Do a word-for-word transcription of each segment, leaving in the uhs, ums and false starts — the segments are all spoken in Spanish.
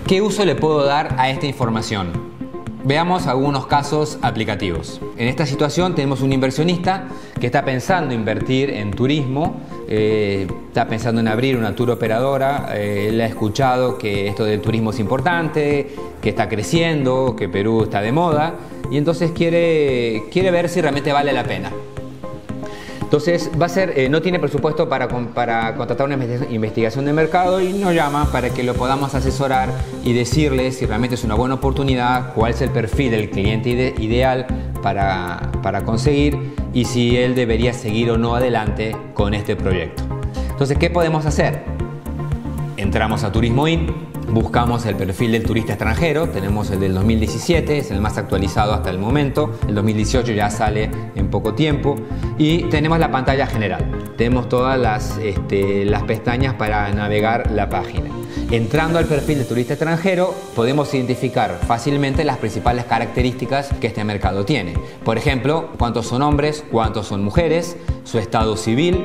¿Qué uso le puedo dar a esta información? Veamos algunos casos aplicativos. En esta situación tenemos un inversionista que está pensando invertir en turismo, eh, está pensando en abrir una tour operadora, eh, él ha escuchado que esto del turismo es importante, que está creciendo, que Perú está de moda y entonces quiere, quiere ver si realmente vale la pena. Entonces va a ser, eh, no tiene presupuesto para, para contratar una investigación de mercado y nos llama para que lo podamos asesorar y decirle si realmente es una buena oportunidad, cuál es el perfil del cliente ide ideal para, para conseguir y si él debería seguir o no adelante con este proyecto. Entonces, ¿qué podemos hacer? Entramos a Turismoin, buscamos el perfil del turista extranjero, tenemos el del dos mil diecisiete, es el más actualizado hasta el momento, el dos mil dieciocho ya sale en poco tiempo y tenemos la pantalla general, tenemos todas las, este, las pestañas para navegar la página. Entrando al perfil del turista extranjero podemos identificar fácilmente las principales características que este mercado tiene. Por ejemplo, cuántos son hombres, cuántos son mujeres, su estado civil,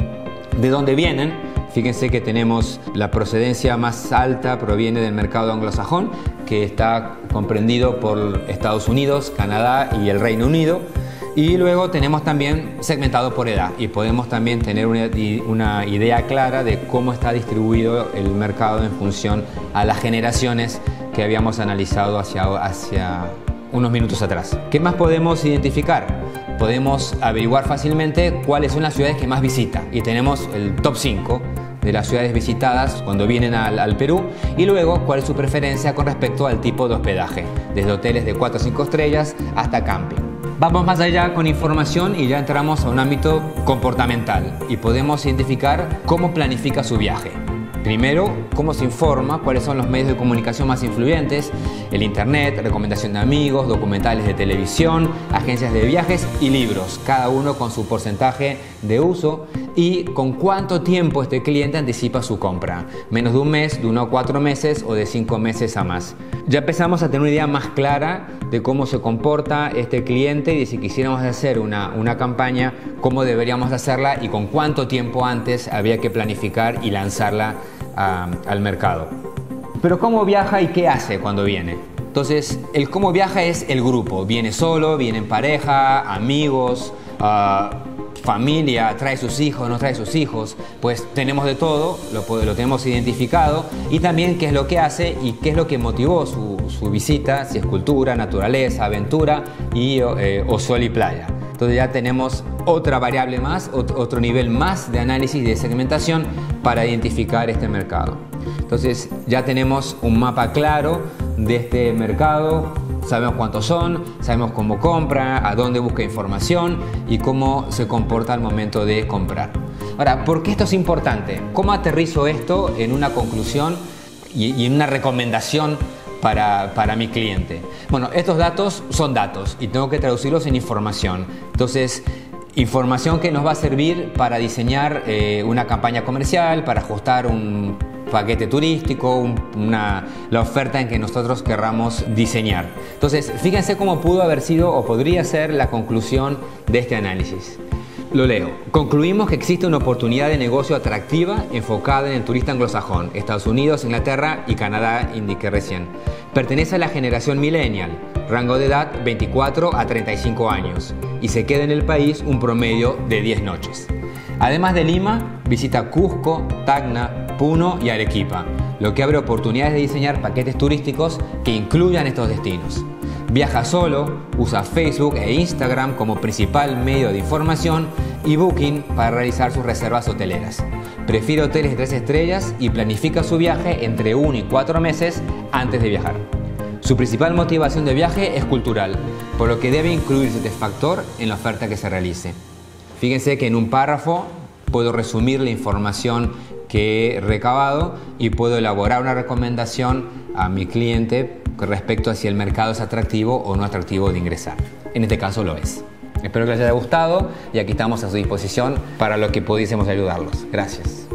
de dónde vienen. Fíjense que tenemos la procedencia más alta proviene del mercado anglosajón, que está comprendido por Estados Unidos, Canadá y el Reino Unido. Y luego tenemos también segmentado por edad y podemos también tener una, una idea clara de cómo está distribuido el mercado en función a las generaciones que habíamos analizado hacia, hacia unos minutos atrás. ¿Qué más podemos identificar? Podemos averiguar fácilmente cuáles son las ciudades que más visita y tenemos el top cinco de las ciudades visitadas cuando vienen al, al Perú y luego cuál es su preferencia con respecto al tipo de hospedaje, desde hoteles de cuatro o cinco estrellas hasta camping. Vamos más allá con información y ya entramos a un ámbito comportamental y podemos identificar cómo planifica su viaje. Primero, cómo se informa, cuáles son los medios de comunicación más influyentes, el internet, recomendación de amigos, documentales de televisión, agencias de viajes y libros, cada uno con su porcentaje de uso y con cuánto tiempo este cliente anticipa su compra, menos de un mes, de uno a cuatro meses o de cinco meses a más. Ya empezamos a tener una idea más clara de cómo se comporta este cliente y de si quisiéramos hacer una, una campaña, cómo deberíamos hacerla y con cuánto tiempo antes había que planificar y lanzarla a, al mercado. Pero ¿cómo viaja y qué hace cuando viene? Entonces, el cómo viaja es el grupo. Viene solo, viene en pareja, amigos, uh, familia, trae sus hijos, no trae sus hijos. Pues tenemos de todo, lo, lo tenemos identificado y también qué es lo que hace y qué es lo que motivó su, su visita, si es cultura, naturaleza, aventura y, eh, o sol y playa. Entonces ya tenemos otra variable más, otro nivel más de análisis y de segmentación para identificar este mercado. Entonces ya tenemos un mapa claro de este mercado, sabemos cuántos son, sabemos cómo compra, a dónde busca información y cómo se comporta al momento de comprar. Ahora, ¿por qué esto es importante? ¿Cómo aterrizo esto en una conclusión y, y en una recomendación Para, para mi cliente? Bueno, estos datos son datos y tengo que traducirlos en información. Entonces, información que nos va a servir para diseñar eh, una campaña comercial, para ajustar un paquete turístico, un, una, la oferta en que nosotros querramos diseñar. Entonces, fíjense cómo pudo haber sido o podría ser la conclusión de este análisis. Lo leo. Concluimos que existe una oportunidad de negocio atractiva enfocada en el turista anglosajón, Estados Unidos, Inglaterra y Canadá, indiqué recién. Pertenece a la generación millennial, rango de edad veinticuatro a treinta y cinco años y se queda en el país un promedio de diez noches. Además de Lima, visita Cusco, Tacna, Puno y Arequipa, lo que abre oportunidades de diseñar paquetes turísticos que incluyan estos destinos. Viaja solo, usa Facebook e Instagram como principal medio de información y Booking para realizar sus reservas hoteleras. Prefiere hoteles de tres estrellas y planifica su viaje entre uno y cuatro meses antes de viajar. Su principal motivación de viaje es cultural, por lo que debe incluirse este factor en la oferta que se realice. Fíjense que en un párrafo puedo resumir la información que he recabado y puedo elaborar una recomendación a mi cliente respecto a si el mercado es atractivo o no atractivo de ingresar. En este caso lo es. Espero que les haya gustado y aquí estamos a su disposición para lo que pudiésemos ayudarlos. Gracias.